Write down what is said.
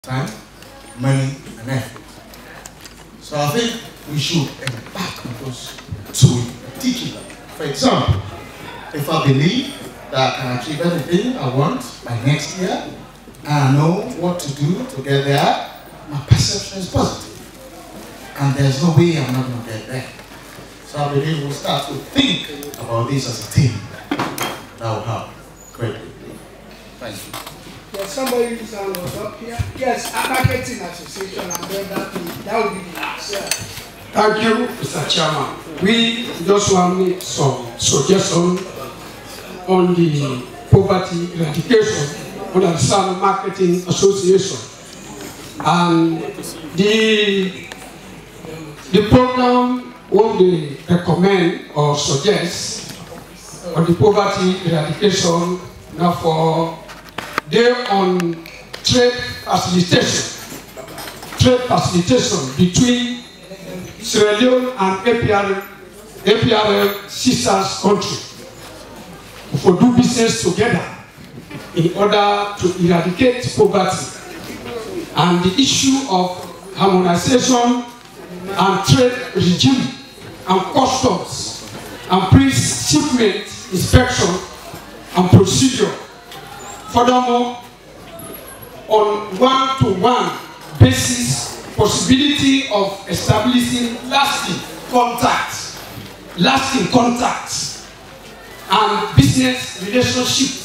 time, money, and effort. So I think we should embark on those two particular. For example, if I believe that I can achieve anything I want by next year, and I know what to do to get there, my perception is positive. And there's no way I'm not going to get there. So I believe we'll start to think about this as a team. That will help greatly. Thank you. Yes, somebody was up here. Yes, marketing association, and then that would be the last. Thank you, Mr. Chairman. We just want to make some suggestions on the poverty eradication under the Salmon Marketing Association. And the program what they recommend or suggest on the poverty eradication now for they're on trade facilitation between Sierra Leone and APRL sisters country for do business together in order to eradicate poverty. And the issue of harmonization and trade regime and customs and pre-shipment inspection and procedure. Furthermore, on one-to-one basis, possibility of establishing lasting contacts and business relationship